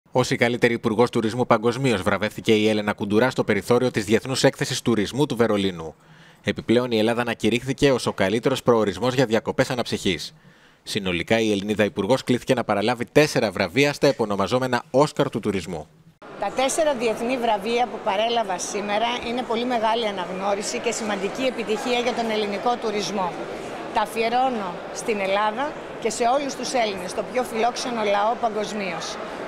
Ως η καλύτερη υπουργός τουρισμού παγκοσμίως, βραβεύτηκε η Έλενα Κουντουρά στο περιθώριο της Διεθνούς Έκθεσης Τουρισμού του Βερολίνου. Επιπλέον, η Ελλάδα ανακηρύχθηκε ως ο καλύτερος προορισμός για διακοπές αναψυχής. Συνολικά, η Ελληνίδα υπουργός κλήθηκε να παραλάβει 4 βραβεία στα επωνομαζόμενα Όσκαρ του τουρισμού. Τα 4 διεθνή βραβεία που παρέλαβα σήμερα είναι πολύ μεγάλη αναγνώριση και σημαντική επιτυχία για τον ελληνικό τουρισμό. Τα αφιερώνω στην Ελλάδα και σε όλους τους Έλληνες, το πιο φιλόξενο λαό παγκοσμίως.